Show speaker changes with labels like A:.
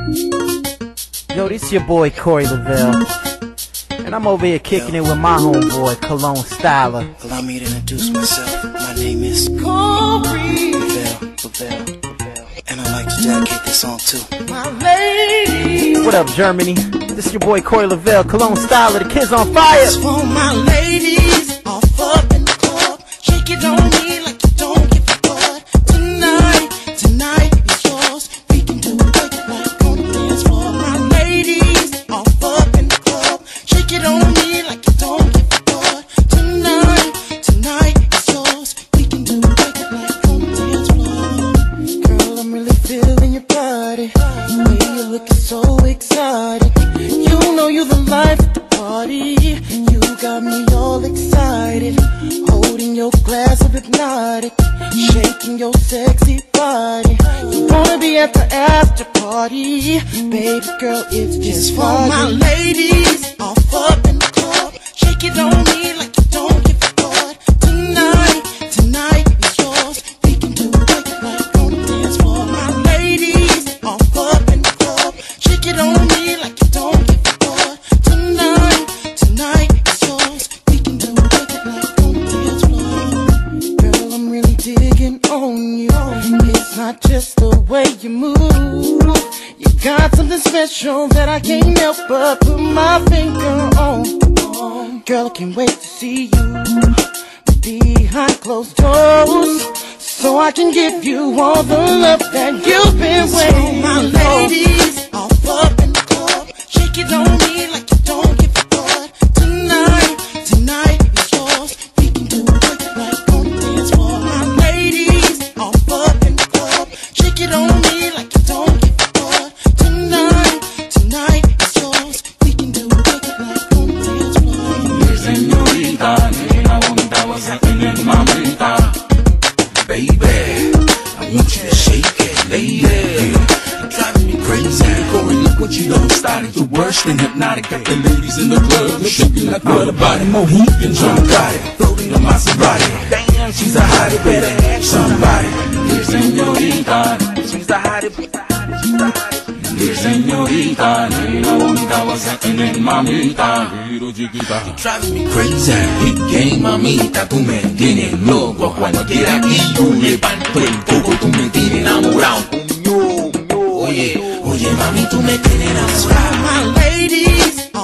A: Yo, this your boy Cory Lavel, and I'm over here kicking it with my homeboy Cologne Styler.
B: Allow me to introduce myself. My name is Cory Lavel, and I'd like to dedicate this song to my lady.
A: What up, Germany? This is your boy Cory Lavel, Cologne Styler, the kids on fire.
B: It's for my ladies, off up in the club, shake it on me like you don't give a fuck. Tonight is yours. We can do it like on the dance floor. My ladies, off up in the club, shake it on me like you don't give a fuck. Tonight is yours. We can do it like on the dance floor. Girl, I'm really feeling your body. The way you're looking so excited. You know you're the life of the party. You got me all excited. Holding your glass of hypnotic, shaking your sexy body. You wanna be at the after party. Baby girl, it's just for my ladies, off up in the club, shake it on me like you don't give a fuck. Tonight is yours. We can do it like on the dance floor. My ladies, off up in the club, shake it on me like you don't give a fuck. Tonight is yours. We can do it like on the dance floor. Girl, I'm really digging on you. It's not just the way you move. You got something special that I can't help but put my finger on. Girl, I can't wait to see you behind closed doors, so I can give you all the love that you've been waiting for. My ladies, off up in the club, shake it on me like you don't give a fuck. Tonight is yours. We can do it like on the dance floor. My ladies, off up in the club, shake it on me like you don't give a fuck. Tonight is yours. We can do it like on the dance floor.
C: Señorita, nena bonita, what's happening, mamita? Baby, I want you to shake it, lady. Driving me crazy. Cory, look what you done started. The worst than hypnotic. Got the ladies in the club shaking like what about it? Mohicans on Grande, floating on Maserati. Damn, she's a hottie, better ask somebody. Dear señorita, she's the hottie. Dear señorita, nena bonita, what's happening, mamita? You're driving me crazy. Hit game, mamita, tú me tienes loco. Cuando quiera que yo levanto el coco, tú me tienes enamorado. Oye, mami, tú me tienes enamorado.
B: My ladies,